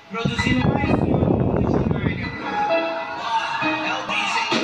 Produzindo mais uma multimarca. É o DJ.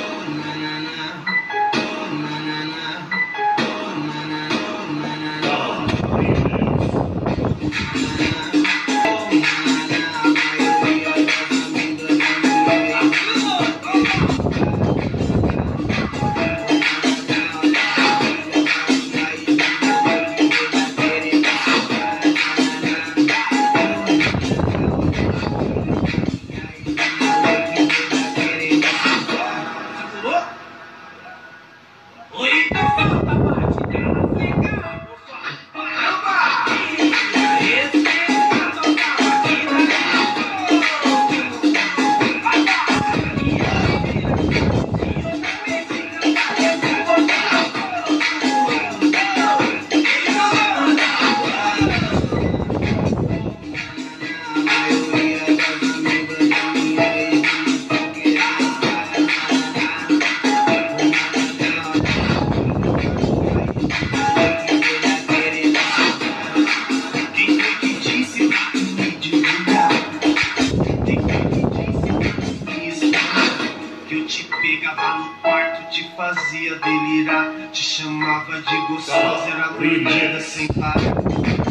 Eu te pegava no quarto, te fazia delirar, te chamava de gostosa, era doida sem parar.